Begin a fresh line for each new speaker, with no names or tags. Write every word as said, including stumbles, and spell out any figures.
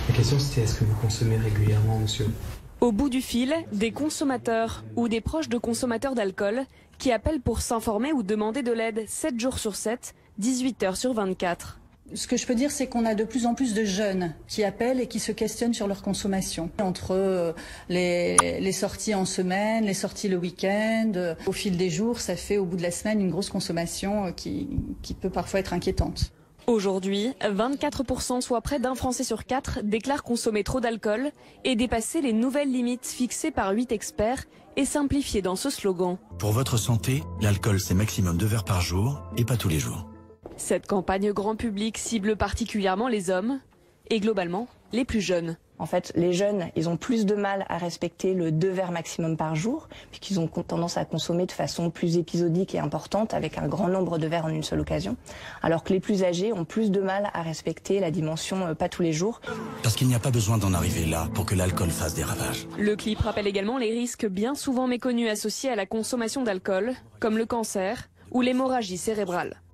La question c'était est-ce que vous consommez régulièrement, monsieur?
Au bout du fil, des consommateurs ou des proches de consommateurs d'alcool qui appellent pour s'informer ou demander de l'aide sept jours sur sept, dix-huit heures sur vingt-quatre.
Ce que je peux dire, c'est qu'on a de plus en plus de jeunes qui appellent et qui se questionnent sur leur consommation. Entre les, les sorties en semaine, les sorties le week-end, au fil des jours, ça fait au bout de la semaine une grosse consommation qui, qui peut parfois être inquiétante.
Aujourd'hui, vingt-quatre pour cent, soit près d'un Français sur quatre, déclarent consommer trop d'alcool et dépasser les nouvelles limites fixées par huit experts et simplifiées dans ce slogan.
Pour votre santé, l'alcool c'est maximum deux verres par jour et pas tous les jours.
Cette campagne grand public cible particulièrement les hommes et globalement les plus jeunes.
En fait, les jeunes, ils ont plus de mal à respecter le deux verres maximum par jour, puisqu'ils ont tendance à consommer de façon plus épisodique et importante, avec un grand nombre de verres en une seule occasion. Alors que les plus âgés ont plus de mal à respecter la dimension euh, pas tous les jours.
Parce qu'il n'y a pas besoin d'en arriver là pour que l'alcool fasse des ravages.
Le clip rappelle également les risques bien souvent méconnus associés à la consommation d'alcool, comme le cancer ou l'hémorragie cérébrale.